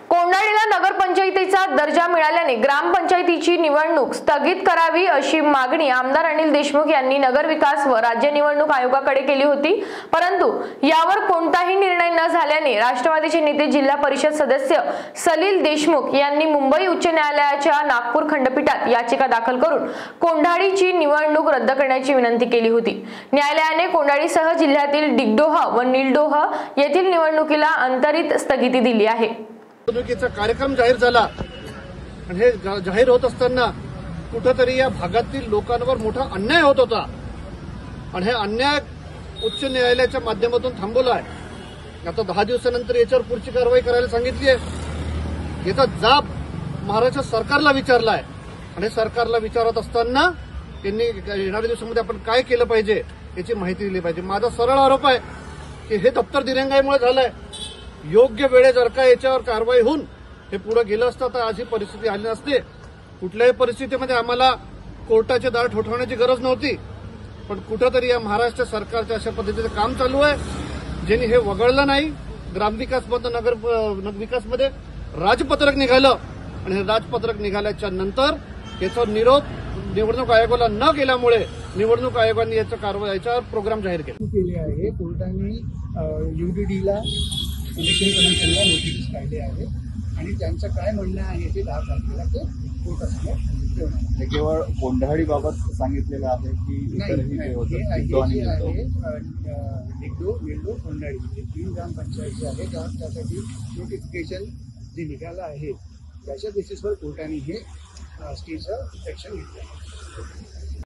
कोंढाणीला नगरपंचायतीचा दर्जा मिळाल्याने ग्रामपंचायतीची निवडणूक स्थगित करावी अशी मागणी आमदार अनिल देशमुख यांनी नगरविकास व राज्य निवडणूक आयोगाकडे केली होती। परंतु यावर कोणताही निर्णय न झाल्याने राष्ट्रवादीचे नेते जिल्हा परिषद सदस्य सलील देशमुख यांनी मुंबई उच्च न्यायालयाच्या नागपूर खंडपीठात याचिका दाखल करून कोंढाणीची निवडणूक रद्द करण्याची विनंती केली होती। न्यायालयाने कोंढाणीसह जिल्ह्यातील डिगडोह व नीलडोह येथील निवडणुकीला अंतरित स्थगिती दिली आहे। निवडणुकीचा कार्यक्रम जाहीर झाला आणि हे जाहीर होत असताना कुठेतरी या भागातील लोकांवर मोठा अन्याय होत होता आणि हे अन्याय उच्च न्यायालयाच्या माध्यमातून थांबवला आहे। आता 10 दिवसानंतर याच्यावर पुढची कारवाई करायला सांगितली आहे। याचा जाब महाराष्ट्र सरकारला विचारला आहे आणि सरकारला विचारत असताना त्यांनी येणाऱ्या दिवसामध्ये आपण काय केलं पाहिजे याची माहिती दिली पाहिजे। माझा सरळ आरोप आहे की हे दप्तर दिरंगाईमुळे झालंय। योग्य वेळे जर का याच्यावर कारवाई होऊन हे पुढे गेलं असतं तर आज ही परिस्थिती आली नसते। कुठल्याही परिस्थितीमध्ये आम्हाला कोर्टाचे दार ठोठावण्याची गरज नव्हती, पण कुठेतरी या महाराष्ट्र सरकारच्या अशा पद्धतीचं काम चालू आहे ज्यांनी हे वगळलं नाही। ग्रामविकासमध्ये नगर विकासमध्ये राजपत्रक निघालं आणि हे राजपत्रक निघाल्याच्या नंतर याचा निरोप निवडणूक आयोगाला न गेल्यामुळे निवडणूक आयोगाने याच्यावर प्रोग्राम जाहीर केले आहे। कोर्टाने यूडीडीला इलेक्शन कमिशनला नोटीस काढले आहे आणि त्यांचं काय म्हणणं आहे ते 10 तारखेला ते कोर्टासमोर ठेवणार। हे केवळ कोंढाणीबाबत सांगितलेलं आहे की इतरही आहे डिगडो नीलडो कोंढाणी हे 3 ग्रामपंचायती आहेत त्यासाठी नोटिफिकेशन जे निघालं आहे त्याच्या बेसिसवर कोर्टाने हे स्टेचं ॲक्शन घेतलं आहे।